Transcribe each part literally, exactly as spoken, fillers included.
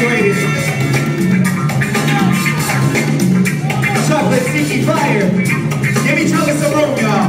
graduated. Chocolate Sticky Fire. Give each other some room, y'all.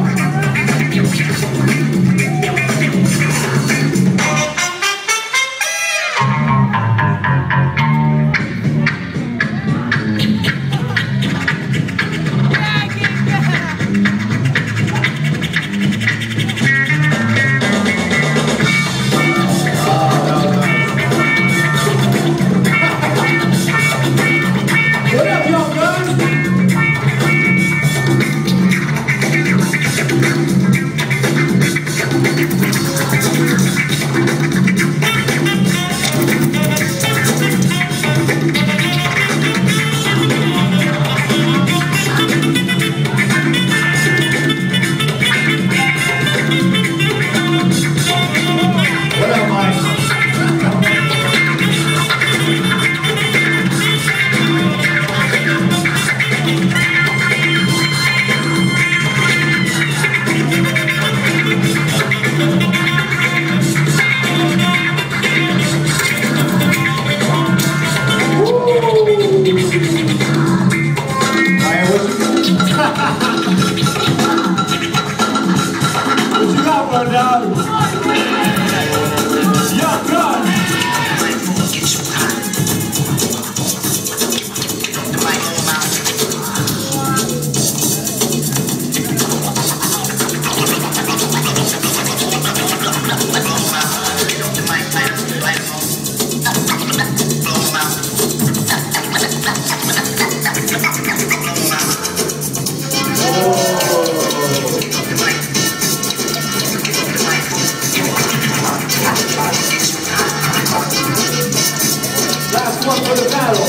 Last one for the battle.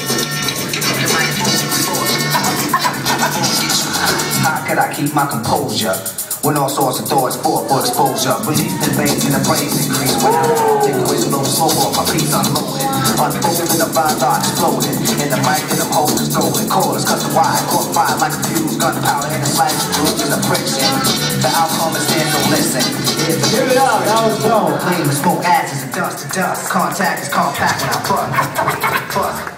How could I keep my composure when all sorts of thoughts fought for exposure? Release the veins and the praise increase. When I take away some little smoke off my piece unloaded. Unfolded with a blind thought exploding. In the mic and the holes is golden. Callers cut the wire, caught fire like a fuse. Gunpowder and the slash group is a friction. The outcome is there, so listen. Here's the Give it up, that was dope. Flame and smoke ashes and dust to dust. Contact is compact when I bust. Bust.